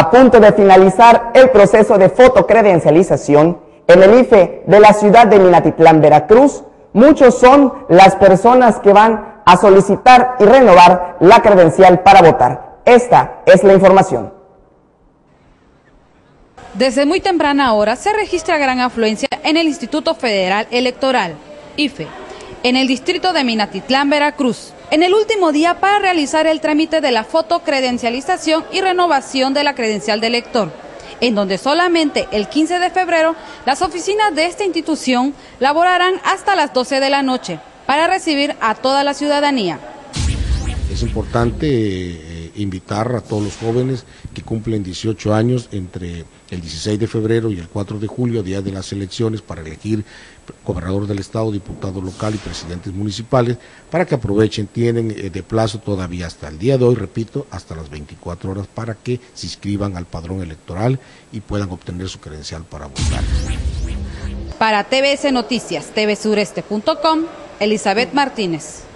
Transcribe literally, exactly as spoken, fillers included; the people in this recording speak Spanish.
A punto de finalizar el proceso de fotocredencialización en el I F E de la ciudad de Minatitlán, Veracruz, muchos son las personas que van a solicitar y renovar la credencial para votar. Esta es la información. Desde muy temprana hora se registra gran afluencia en el Instituto Federal Electoral, I F E, en el distrito de Minatitlán, Veracruz, en el último día para realizar el trámite de la fotocredencialización y renovación de la credencial de elector, en donde solamente el quince de febrero las oficinas de esta institución laborarán hasta las doce de la noche para recibir a toda la ciudadanía. Es importante eh, invitar a todos los jóvenes que cumplen dieciocho años entre el dieciséis de febrero y el cuatro de julio, día de las elecciones, para elegir gobernador del estado, diputado local y presidentes municipales, para que aprovechen. Tienen eh, de plazo todavía hasta el día de hoy, repito, hasta las veinticuatro horas, para que se inscriban al padrón electoral y puedan obtener su credencial para votar. Para T V S Noticias, T V Sureste punto com, Elizabeth Martínez.